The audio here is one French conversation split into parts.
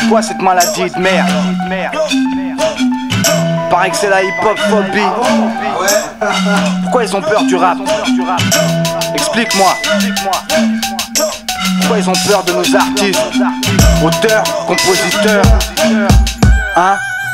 quoi cette maladie de merde? Paraît que c'est la hip-hop-phobie. Pourquoi ils ont peur du rap? Explique-moi. Pourquoi ils ont peur de nos artistes? Auteurs, compositeurs. Hein?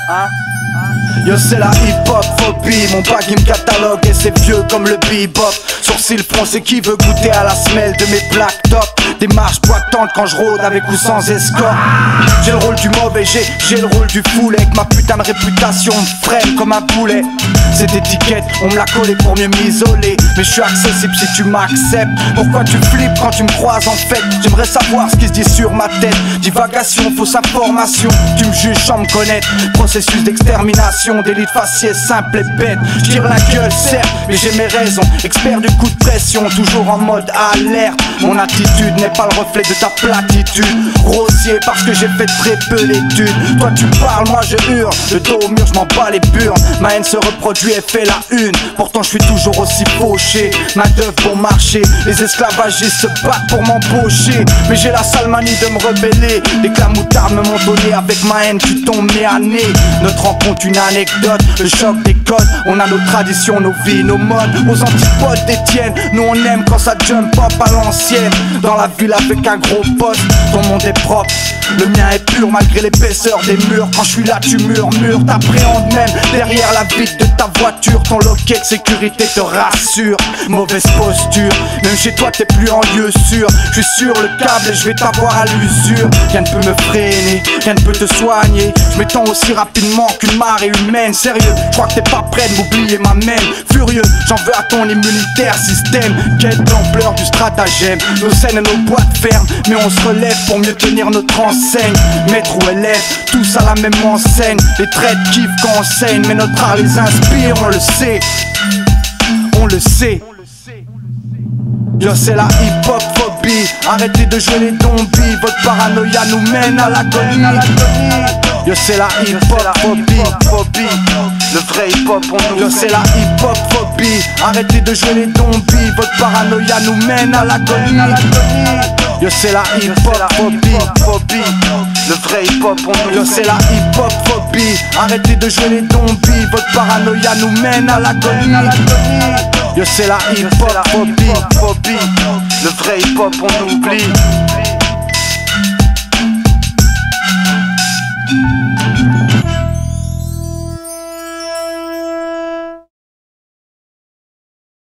Yo, c'est la hip-hop-phobie. Mon baggy me catalogue et c'est vieux comme le bebop. Sourcil froncé, qui veut goûter à la semelle de mes black top? Démarche boitante quand je rôde avec ou sans escorte. J'ai le rôle du mauvais, j'ai le rôle du foulet. Avec ma putain de réputation me freine comme un poulet. Cette étiquette, on me l'a collée pour mieux m'isoler. Mais je suis accessible si tu m'acceptes. Pourquoi tu flippes quand tu me croises en fait? J'aimerais savoir ce qui se dit sur ma tête. Divagation, fausse information. Tu me juges sans me connaître. Processus d'extermination, délit de faciès simple et bête. Je tire la gueule certes, mais j'ai mes raisons. Expert du coup de pression, toujours en mode alerte. Mon attitude n'est pas le reflet de ta platitude. Grossier parce que j'ai fait très peu d'études. Toi tu parles, moi je hurle. Le dos au mur, je m'en bats les burnes. Ma haine se reproduit et fait la une. Pourtant je suis toujours aussi fauché. Main d'œuvre pour marcher. Les esclavagistes se battent pour m'embaucher. Mais j'ai la sale manie de me rebeller. Les clamoutards me m'ont donné. Avec ma haine tu tombes nez à nez. Notre rencontre une anecdote. Le choc des codes. On a nos traditions, nos vies, nos modes. Aux antipodes des tiennes. Nous on aime quand ça jump up à l'ancienne. Dans la ville avec un gros poste. Ton monde est propre. Le mien est pur malgré l'épaisseur des murs. Quand je suis là tu murmures. T'appréhendes même derrière la vitre de ta voiture. Ton loquet de sécurité te rassure. Mauvaise posture. Même chez toi t'es plus en lieu sûr. Je suis sur le câble et je vais t'avoir à l'usure. Rien ne peut me freiner, rien ne peut te soigner. Je m'étends aussi rapidement qu'une marée humaine. Sérieux, je crois que t'es pas prêt de m'oublier ma même. Furieux, j'en veux à ton immunitaire système. Quelle l'ampleur du stratagème. Nos scènes et nos boîtes fermes. Mais on se relève pour mieux tenir notre enseigne. Maître ou élève, tous à la même enseigne. Les traits kiffent quand on saigne. Mais notre art les inspire, on le sait. On le sait. Yo, c'est la hip-hop-phobie. Arrêtez de jouer les zombies. Votre paranoïa nous mène à l'agonie. Yo, c'est la hip-hop-phobie. Le vrai hip-hop pour nous. Yo, c'est la hip-hop-phobie. Arrêtez de jouer les zombies. Votre paranoïa nous mène à l'agonie. Yo, c'est la hip-hop-phobie. Le vrai hip-hop pour nous. Yo, c'est la hip-hop-phobie. Arrêtez de jouer les zombies. Votre paranoïa nous mène à l'agonie. Yo, c'est la hip-hop-phobie. Le vrai hip-hop on oublie.